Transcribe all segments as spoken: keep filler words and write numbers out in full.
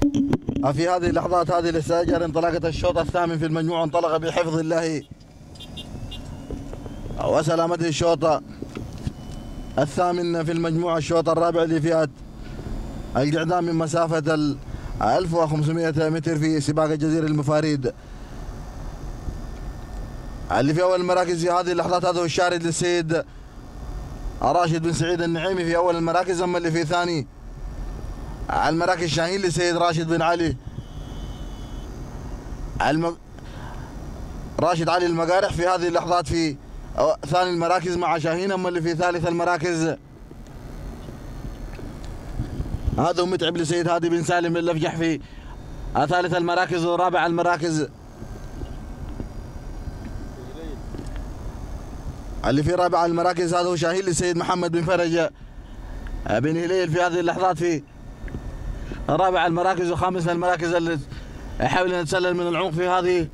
في هذه اللحظات هذه لسه انطلقت الشوط الثامن في المجموعة، انطلق بحفظ الله وسلامته الشوط الثامن في المجموعة، الشوط الرابع لفئة القعدان من مسافة ال ألف وخمسمائة متر في سباق الجزيرة المفاريد. اللي في أول المراكز في هذه اللحظات هذا هو الشارد للسيد راشد بن سعيد النعيمي في أول المراكز، أما اللي في ثاني على المراكز شاهين للسيد راشد بن علي الم... راشد علي المقارح في هذه اللحظات في ثاني المراكز مع شاهين، أما اللي في ثالث المراكز هذا متعب لسيد هادي بن سالم اللفجح في ثالث المراكز، ورابع المراكز اللي في رابع المراكز هذا هو شاهين لسيد محمد بن فرج بن هليل في هذه اللحظات في رابع المراكز، وخامس المراكز اللي يحاول ان يتسلل من العمق في هذه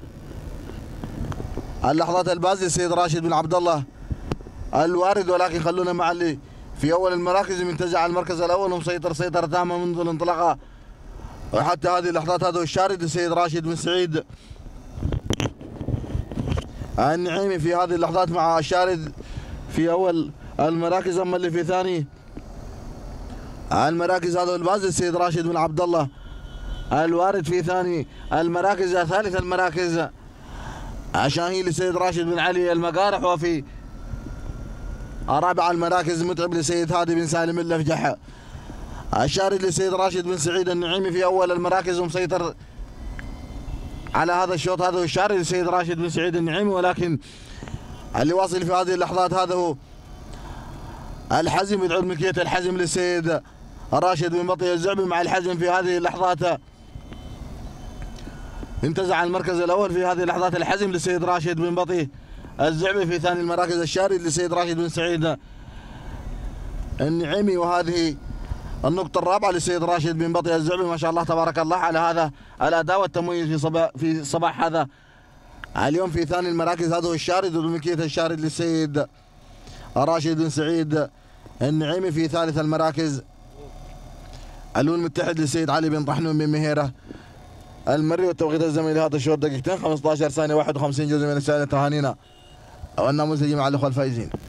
اللحظات الباز للسيد راشد بن عبد الله الوارد. ولكن خلونا مع اللي في اول المراكز منتزع المركز الاول ومسيطر سيطره تامه منذ الانطلاقه وحتى هذه اللحظات، هذا هو الشارد السيد راشد بن سعيد النعيمي في هذه اللحظات مع الشارد في اول المراكز، اما اللي في ثاني المراكز هذا هو الباز السيد راشد بن عبد الله الوارد في ثاني المراكز. ثالث المراكز شاهين لسيد راشد بن علي المقارح، وفي رابع المراكز متعب لسيد هادي بن سالم اللفجح. الشارد لسيد راشد بن سعيد النعيمي في اول المراكز ومسيطر على هذا الشوط، هذا هو الشارد لسيد راشد بن سعيد النعيمي. ولكن اللي واصل في هذه اللحظات هذا هو الحزم، يدعو ملكية الحزم للسيد راشد بن بطي الزعبي مع الحزم في هذه اللحظات انتزع المركز الاول في هذه اللحظات الحزم للسيد راشد بن بطي الزعبي. في ثاني المراكز الشارد للسيد راشد بن سعيد النعيمي، وهذه النقطة الرابعة للسيد راشد بن بطي الزعبي. ما شاء الله تبارك الله على هذا الأداء والتميز في صباح في صباح هذا اليوم. في ثاني المراكز هذا هو الشارد وملكية الشارد للسيد راشد بن سعيد النعيمي. في ثالث المراكز اللون المتحد للسيد علي بن طحنون بن مهيرة المري. والتوقيت الزمني لهذا الشوط دقيقتين خمسة عشر ثانية واحد وخمسين جزء من رسالة تهانينا والناموسية مع الأخوة الفائزين.